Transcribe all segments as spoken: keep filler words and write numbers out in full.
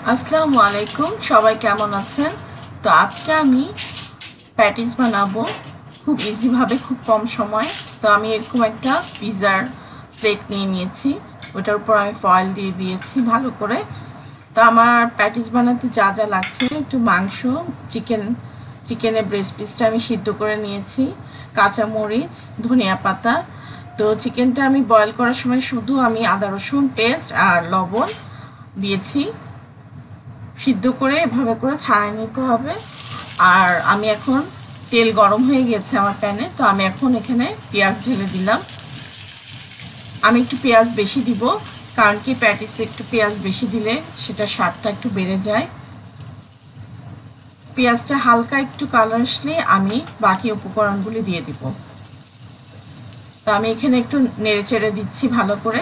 আসসালামু আলাইকুম, সবাই কেমন আছেন? তো আজকে আমি প্যাটিস বানাবো খুব ইজিভাবে, খুব কম সময়। তো আমি এরকম একটা পিৎজার প্লেট নিয়ে নিয়েছি, ওটার উপর আমি ফয়েল দিয়ে দিয়েছি ভালো করে। তো আমার প্যাটিস বানাতে যা যা লাগছে, একটু মাংস, চিকেন চিকেনের ব্রেস্ট পিসটা আমি সিদ্ধ করে নিয়েছি, কাঁচামরিচ, ধনিয়া পাতা। তো চিকেনটা আমি বয়েল করার সময় শুধু আমি আদা রসুন পেস্ট আর লবণ দিয়েছি, সিদ্ধ করে এভাবে করে ছাড়াই নিতে হবে। আর আমি এখন তেল গরম হয়ে গেছে আমার প্যানে, তো আমি এখন এখানে পেঁয়াজ ঢেলে দিলাম। আমি একটু পেঁয়াজ বেশি দিব, কারণ কি প্যাটিসে একটু পেঁয়াজ বেশি দিলে সেটা স্বাদটা একটু বেড়ে যায়। পেঁয়াজটা হালকা একটু কালার আসলে আমি বাকি উপকরণগুলি দিয়ে দিব। তো আমি এখানে একটু নেড়ে চেড়ে দিচ্ছি ভালো করে।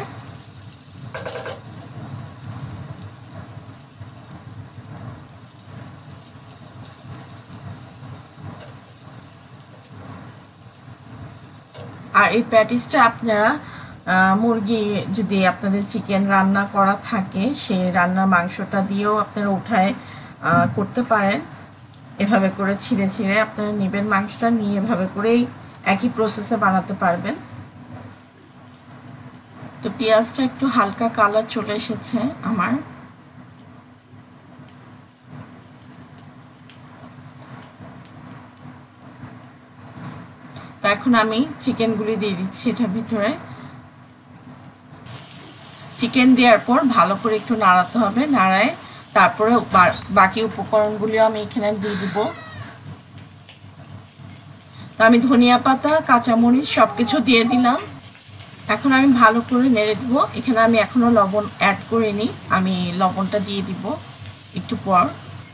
আর এই প্যাটিসটা আপনারা মুরগি, যদি আপনাদের চিকেন রান্না করা থাকে, সে রান্নার মাংসটা দিয়েও আপনারা উঠায় করতে পারেন। এভাবে করে ছিঁড়ে ছিঁড়ে আপনারা নেবেন মাংসটা, নিয়ে এভাবে করেই একই প্রসেসে বানাতে পারবেন। তো পেঁয়াজটা একটু হালকা কালার চলে এসেছে আমার। তো এখন আমি চিকেনগুলি দিয়ে দিচ্ছি এটার ভিতরে। চিকেন দেওয়ার পর ভালো করে একটু নাড়াতে হবে, নাড়ায় তারপরে বাকি উপকরণগুলিও আমি এখানে দিয়ে দিব। তো আমি ধনিয়া পাতা, কাঁচামরিচ সব কিছু দিয়ে দিলাম। এখন আমি ভালো করে নেড়ে দিব। এখানে আমি এখনো লবণ অ্যাড করিনি, আমি লবণটা দিয়ে দিব একটু পর।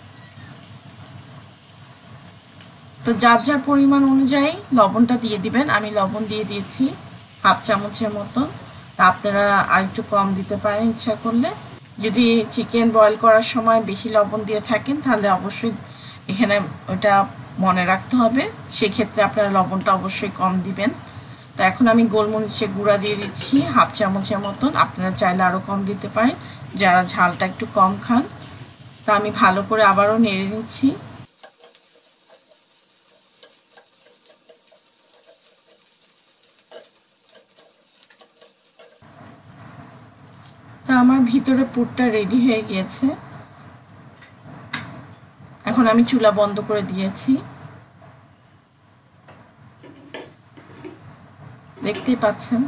তো যার যার পরিমাণ অনুযায়ী লবণটা দিয়ে দিবেন। আমি লবণ দিয়ে দিয়েছি হাফ চামচের মতো। তা আপনারা আর একটু কম দিতে পারেন ইচ্ছা করলে। যদি চিকেন বয়েল করার সময় বেশি লবণ দিয়ে থাকেন তাহলে অবশ্যই এখানে ওটা মনে রাখতে হবে, সেক্ষেত্রে আপনারা লবণটা অবশ্যই কম দিবেন। তো এখন আমি গোলমরিচের গুঁড়া দিয়ে দিচ্ছি হাফ চামচের মতন, আপনারা চাইলে আরও কম দিতে পারেন যারা ঝালটা একটু কম খান। তা আমি ভালো করে আবারও নেড়ে নিচ্ছি। তা আমার ভিতরে পুরটা রেডি হয়ে গিয়েছে। এখন আমি চুলা বন্ধ করে দিয়েছি, দেখতেই পাচ্ছেন।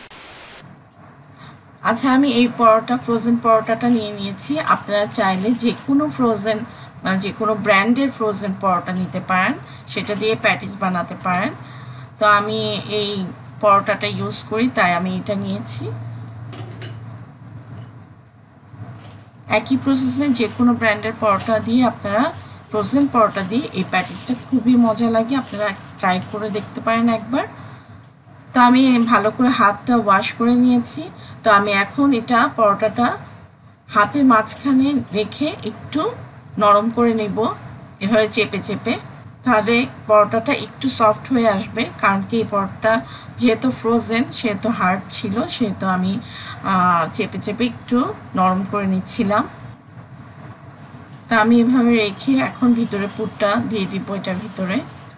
আচ্ছা, আমি এই পরোটা, ফ্রোজেন পরোটাটা নিয়ে নিয়েছি। আপনারা চাইলে যে কোনো ফ্রোজেন, মানে যে কোনো ব্র্যান্ডের ফ্রোজেন পরোটা নিতে পারেন, সেটা দিয়ে প্যাটিস বানাতে পারেন। তো আমি এই পরোটাটা ইউজ করি, তাই আমি এটা নিয়েছি। একই প্রসেসে যে কোনো ব্র্যান্ডের পরোটা দিয়ে আপনারা, ফ্রোজেন পরোটা দিয়ে এই প্যাটিসটা খুবই মজা লাগে, আপনারা ট্রাই করে দেখতে পারেন একবার। তো আমি ভালো করে হাতটা ওয়াশ করে নিয়েছি। তো আমি এখন এটা পরোটাটা হাতের মাঝখানে রেখে একটু নরম করে নেব, এভাবে চেপে চেপে। তাহলে পরোটাটা একটু সফট হয়ে আসবে, কারণ কি এই পরোটা যেহেতু ফ্রোজেন সেহেতু হার্ড ছিল, সেহেতু আমি চেপে চেপে একটু নরম করে নিচ্ছিলাম। তা আমি এভাবে রেখে এখন ভিতরে পুরটা দিয়ে দিব এটার ভিতরে।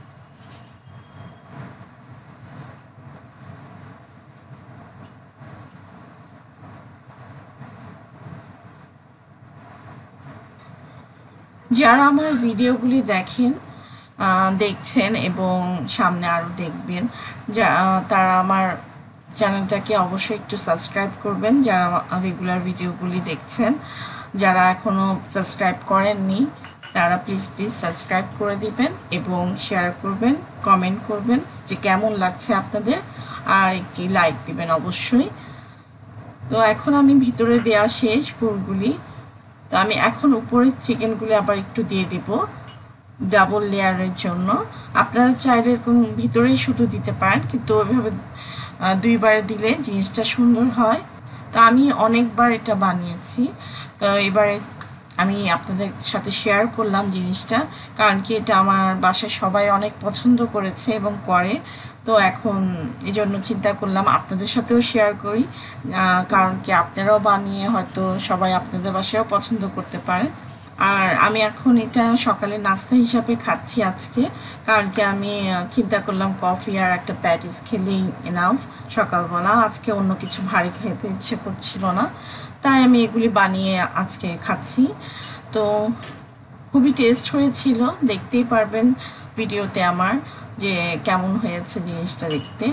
যারা আমার ভিডিওগুলি দেখেন, দেখছেন এবং সামনে আরও দেখবেন, যা তারা আমার চ্যানেলটাকে অবশ্যই একটু সাবস্ক্রাইব করবেন, যারা রেগুলার ভিডিওগুলি দেখছেন। যারা এখনও সাবস্ক্রাইব করেননি তারা প্লিজ প্লিজ সাবস্ক্রাইব করে দিবেন এবং শেয়ার করবেন, কমেন্ট করবেন যে কেমন লাগছে আপনাদের, আর একটি লাইক দিবেন অবশ্যই। তো এখন আমি ভিতরে দেওয়া শেষ পুরগুলি। তো আমি এখন উপরে চিকেনগুলি আবার একটু দিয়ে দিব ডাবল লেয়ারের জন্য। আপনারা চাইলে এরকম ভিতরেই শুধু দিতে পারেন, কিন্তু ওইভাবে দুইবার দিলে জিনিসটা সুন্দর হয়। তো আমি অনেকবার এটা বানিয়েছি, তো এবারে আমি আপনাদের সাথে শেয়ার করলাম জিনিসটা, কারণ কি এটা আমার বাসায় সবাই অনেক পছন্দ করেছে এবং করে। তো এখন এই জন্য চিন্তা করলাম আপনাদের সাথেও শেয়ার করি, কারণ কি আপনারাও বানিয়ে হয়তো সবাই আপনাদের বাসায়ও পছন্দ করতে পারে। আর আমি এখন এটা সকালে নাস্তা হিসাবে খাচ্ছি আজকে, কারণ কি আমি চিন্তা করলাম কফি আর একটা প্যাটিস খেলেই এনাফ সকালবেলা, আজকে অন্য কিছু ভারী খেতে ইচ্ছে করছিল না, তাই আমি এগুলি বানিয়ে আজকে খাচ্ছি। তো খুবই টেস্ট হয়েছিল, দেখতেই পারবেন ভিডিওতে আমার যে কেমন হয়েছে জিনিসটা দেখতে।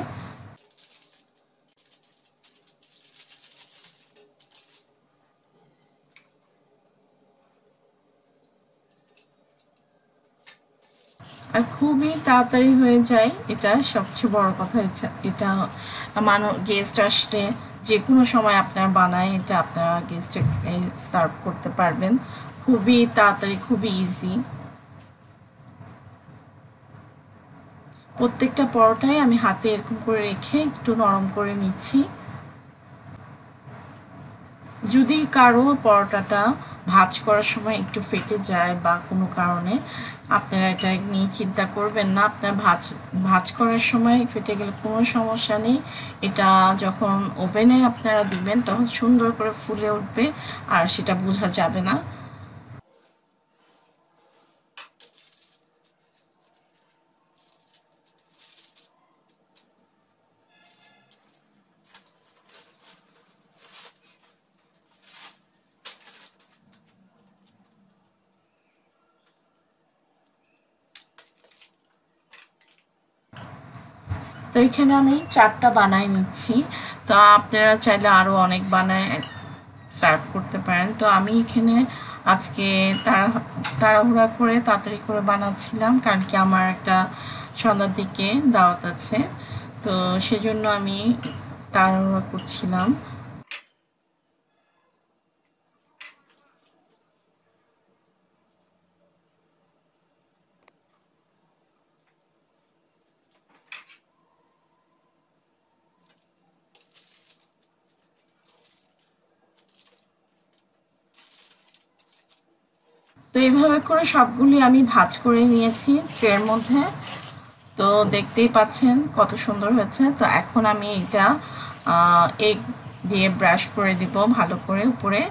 আর খুবই তাড়াতাড়ি হয়ে যায়, এটা সবচেয়ে বড় কথা। এটা মানুষ গেস্ট আসলে যে কোনো সময় আপনার বানায় এটা আপনারা গেস্টকে সার্ভ করতে পারবেন, খুবই তাড়াতাড়ি, খুবই ইজি। প্রত্যেকটা পরোটাই আমি হাতে এরকম করে রেখে একটু নরম করে নিচ্ছি। যদি কারো পরোটাটা ভাঁজ করার সময় একটু ফেটে যায় বা কোনো কারণে, আপনারা এটা নিয়ে চিন্তা করবেন না। আপনার ভাঁজ ভাঁজ করার সময় ফেটে গেলে কোনো সমস্যা নেই, এটা যখন ওভেনে আপনারা দিবেন তখন সুন্দর করে ফুলে উঠবে আর সেটা বোঝা যাবে না। তো এখানে আমি চারটা বানাই নিচ্ছি, তো আপনারা চাইলে আরও অনেক বানায় সার্ভ করতে পারেন। তো আমি এখানে আজকে তাড়া তাড়াহুড়া করে তাড়াতাড়ি করে বানাচ্ছিলাম, কারণ কি আমার একটা সন্ধ্যার দিকে দাওয়াত আছে, তো সেজন্য আমি তাড়াহুড়া করছিলাম। তো এইভাবে করে সবগুলি আমি ভাঁজ করে নিয়েছি ট্রের মধ্যে, তো দেখতেই পাচ্ছেন কত সুন্দর হয়েছে। তো এখন আমি এটা এগ দিয়ে ব্রাশ করে দিব ভালো করে উপরে।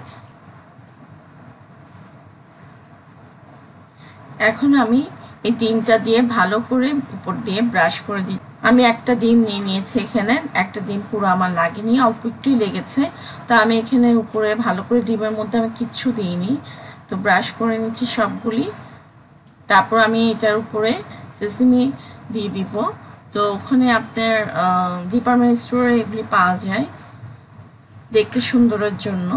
এখন আমি এই ডিমটা দিয়ে ভালো করে উপর দিয়ে ব্রাশ করে দিই। আমি একটা ডিম নিয়ে নিয়েছি এখানে, একটা ডিম পুরো আমার লাগেনি, অল্প একটুই লেগেছে। তো আমি এখানে উপরে ভালো করে, ডিমের মধ্যে আমি কিচ্ছু দিইনি, তো ব্রাশ করে নিচ্ছি সবগুলি। তারপর আমি এটার উপরে সেসিমি দিয়ে দিব। তো ওখানে আপনার ডিপার্টমেন্ট স্টোরে এগুলি পাওয়া যায় দেখতে সুন্দরের জন্য।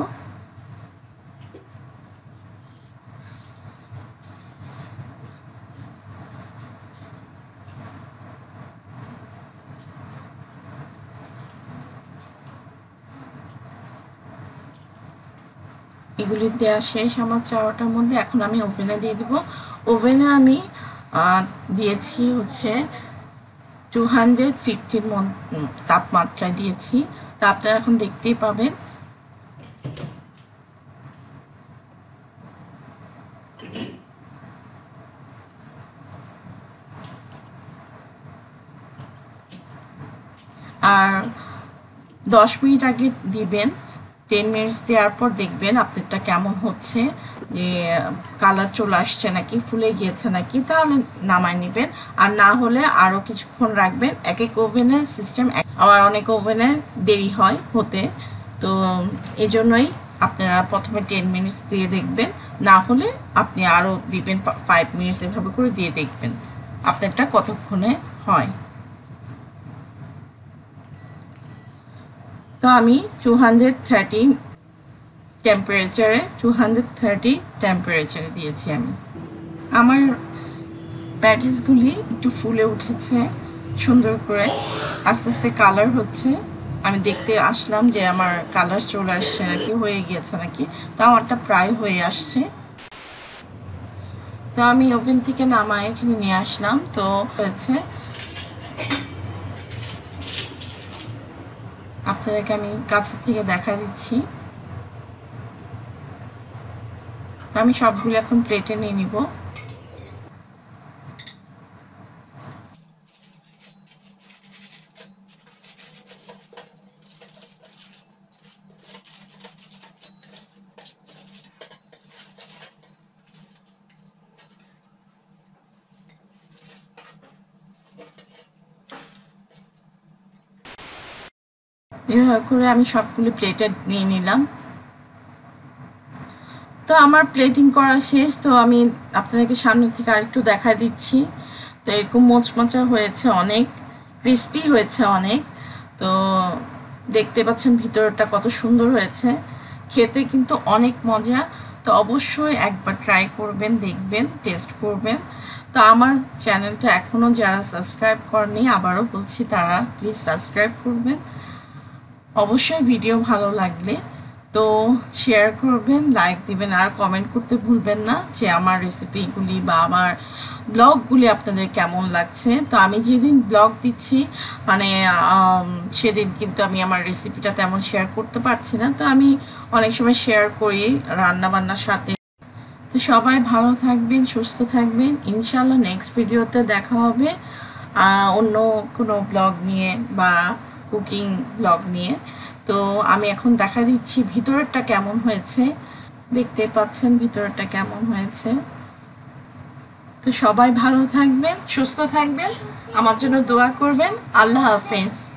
এগুলি দেওয়া শেষ আমার চাওয়াটার মধ্যে। এখন আমি ওভেনে দিয়ে দিব। ওভেনে আমি দিয়েছি হচ্ছে টু হান্ড্রেড ফিফটির তাপমাত্রায় দিয়েছি, তা আপনারা এখন দেখতেই পাবেন। আর দশ মিনিট আগে দিবেন, টেন মিনিটস দেওয়ার পর দেখবেন আপনারটা কেমন হচ্ছে, যে কালার চলে আসছে নাকি, ফুলে গিয়েছে নাকি, তাহলে নামায় নেবেন। আর না হলে আরও কিছুক্ষণ রাখবেন। এক এক ওভেনের সিস্টেম, আবার অনেক ওভেনে দেরি হয় হতে, তো এই জন্যই আপনারা প্রথমে টেন মিনিটস দিয়ে দেখবেন, না হলে আপনি আরও দিবেন ফাইভ মিনিটস, এভাবে করে দিয়ে দেখবেন আপনারটা কতক্ষণে হয়। তো আমি টু হান্ড্রেড থার্টি টেম্পারেচারে টু হান্ড্রেড থার্টি টেম্পারেচারে দিয়েছি আমি। আমার প্যাটিসগুলি একটু ফুলে উঠেছে সুন্দর করে, আস্তে আস্তে কালার হচ্ছে। আমি দেখতে আসলাম যে আমার কালার চলে আসছে নাকি, হয়ে গিয়েছে নাকি। তো আমারটা প্রায় হয়ে আসছে। তো আমি ওভেন থেকে নামায় এখানে নিয়ে আসলাম, তো হয়েছে। আপনাদেরকে আমি কাছের থেকে দেখা দিচ্ছি। তো আমি সবগুলো এখন প্লেটে নিয়ে নিব। তো আমি এভাবে করে আমি সবগুলো প্লেটে নিয়ে নিলাম। তো আমার প্লেটিং করা শেষ। তো আমি আপনাদেরকে সামনে থেকে আরেকটু দেখা দিচ্ছি। তো এরকম মোচমোচা হয়েছে, অনেক ক্রিস্পি হয়েছে অনেক। তো দেখতে পাচ্ছেন ভিতরটা কত সুন্দর হয়েছে, খেতে কিন্তু অনেক মজা। তো অবশ্যই একবার ট্রাই করবেন, দেখবেন, টেস্ট করবেন। তো আমার চ্যানেলটা এখনও যারা সাবস্ক্রাইব করেনি, আবারও বলছি তারা প্লিজ সাবস্ক্রাইব করবেন। অবশ্যই ভিডিও ভালো লাগলে তো শেয়ার করবেন, লাইক দিবেন, আর কমেন্ট করতে ভুলবেন না যে আমার রেসিপিগুলি বা আমার ব্লগগুলি আপনাদের কেমন লাগছে। তো আমি যেদিন ব্লগ দিচ্ছি মানে সেদিন কিন্তু আমি আমার রেসিপিটা তেমন শেয়ার করতে পারছি না। তো আমি অনেক সময় শেয়ার করি রান্নাবান্নার সাথে। তো সবাই ভালো থাকবেন, সুস্থ থাকবেন। ইনশাআল্লাহ নেক্সট ভিডিওতে দেখা হবে অন্য কোনো ব্লগ নিয়ে বা কুকিং ব্লগ নিয়ে। তো আমি এখন দেখা দিচ্ছি ভিতরেরটা কেমন হয়েছে, দেখতে পাচ্ছেন ভিতরেরটা কেমন হয়েছে। তো সবাই ভালো থাকবেন, সুস্থ থাকবেন, আমার জন্য দোয়া করবেন। আল্লাহ হাফেজ।